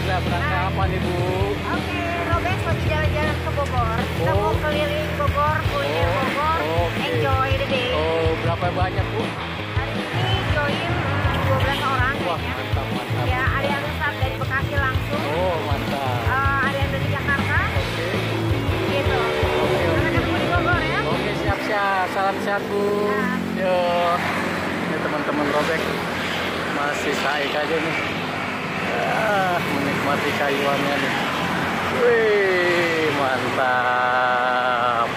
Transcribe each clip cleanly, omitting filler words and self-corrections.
Alhamdulillah, berangkat apa nih Bu? Oke, Robek lagi jalan-jalan ke Bogor. Kita mau keliling Bogor, kuliner Bogor, enjoy the day. Oh, berapa banyak Bu? Hari ini join 12 orang Wah, kayaknya. mantap, mantap. Ya, ada yang start dari Bekasi langsung. Oh, mantap. Ada yang dari Jakarta. Oke. Gitu. Oke, Karena ketemu di Bogor ya. Oke, siap-siap. Salam sehat Bu. Yuk. Ini teman-teman Robek masih saik aja nih. Menikmati kayuannya nih. Wih, mantap.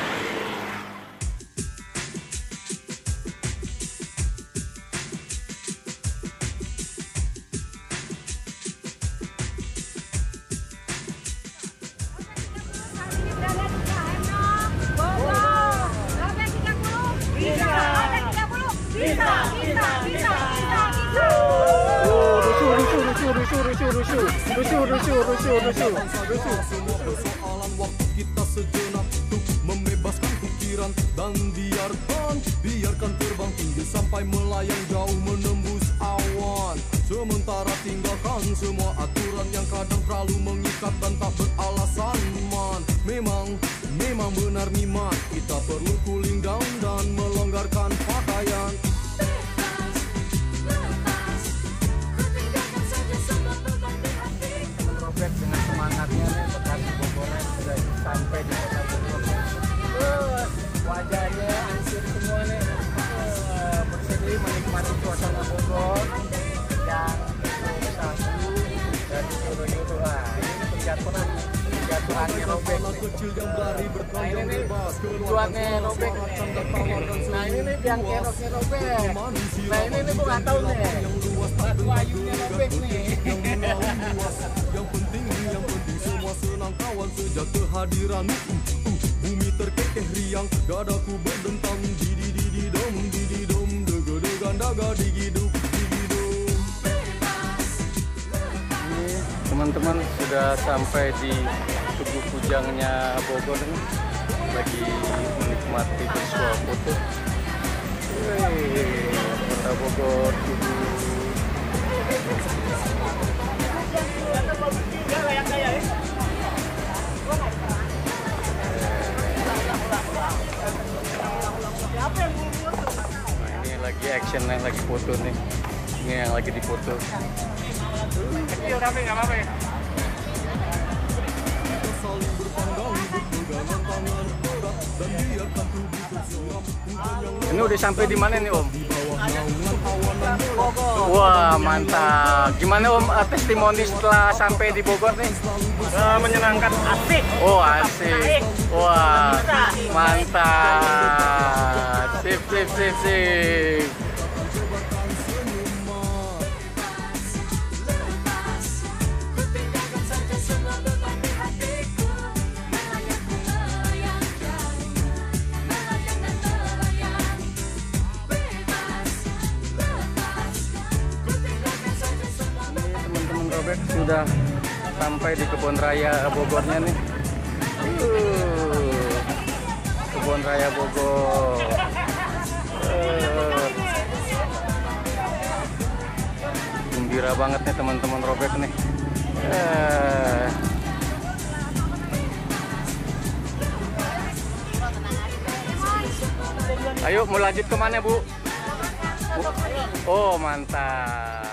Persoalan waktu kita sejenak untuk membebaskan pikiran dan biarkan terbang tinggi sampai melayang jauh menembus awan. Sementara tinggalkan semua aturan yang kadang terlalu mengikat dan tak beralasan man. Memang benar niman, kita perlu cooling down dan melonggarkan pakaian. Dengan semangatnya nih, Bekasi Bogornya sudah sampai di kota Bogor. Wajahnya ansur semua nih, bersedih menikmati suasana Bogor yang satu dan yuru-yuru. Ini penjatuhannya Robek nih. Nah ini nih tujuannya Robek nih. Nah ini nih yang keroknya Robek. Nah ini nih gue nggak tahu nih batu ayunya Robek nih. Yang penting semua senang kawan sejak kehadiran bumi terkekeh riang, dadaku berdentang didi-didi-dom dega-degan daga digiduk digidum. Ini teman-teman sudah sampai di tugu pujangnya Bogor nih, lagi menikmati visual foto. Wih, kota Bogor tugu. Nah, ini lagi action yang lagi foto nih. Ini yang lagi difoto. Saling berpandang berpegangan tangan erat dan biarkan tubuh tersenyum. Ini udah sampai di mana nih Om? Di bawah naungan awan Bogor. Wah mantap. Gimana Om testimoni setelah sampai di Bogor nih? Menyenangkan, asik. Oh asik. Wah mantap. Sip. Teman-teman Robek sudah sampai di kebun raya Bogornya nih. Kebun raya Bogor. Gembira banget nih teman-teman Robek nih. Ayo mau lanjut kemana Bu? Oh mantap.